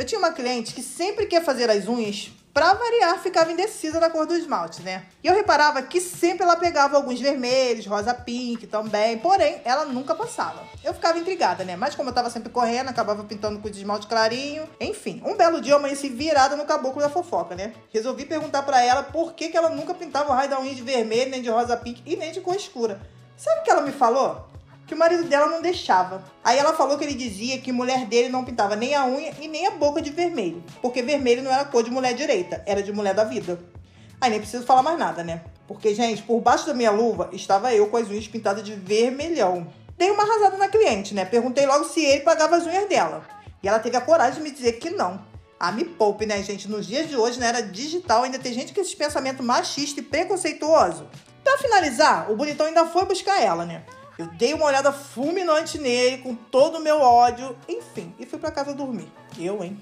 Eu tinha uma cliente que sempre que ia fazer as unhas, pra variar, ficava indecisa na cor do esmalte, né? E eu reparava que sempre ela pegava alguns vermelhos, rosa pink também, porém, ela nunca passava. Eu ficava intrigada, né? Mas como eu tava sempre correndo, acabava pintando com esmalte clarinho. Enfim, um belo dia eu amanheci virada no caboclo da fofoca, né? Resolvi perguntar pra ela por que ela nunca pintava o raio da unha de vermelho, nem de rosa pink e nem de cor escura. Sabe o que ela me falou? Que o marido dela não deixava. Aí ela falou que ele dizia que mulher dele não pintava nem a unha e nem a boca de vermelho, porque vermelho não era cor de mulher direita, era de mulher da vida. Aí nem preciso falar mais nada, né? Porque, gente, por baixo da minha luva estava eu com as unhas pintadas de vermelhão. Dei uma arrasada na cliente, né? Perguntei logo se ele pagava as unhas dela. E ela teve a coragem de me dizer que não. Ah, me poupe, né, gente? Nos dias de hoje, na era digital, ainda tem gente com esse pensamento machista e preconceituoso. Pra finalizar, o bonitão ainda foi buscar ela, né? Eu dei uma olhada fulminante nele, com todo o meu ódio, enfim, e fui pra casa dormir. Eu, hein?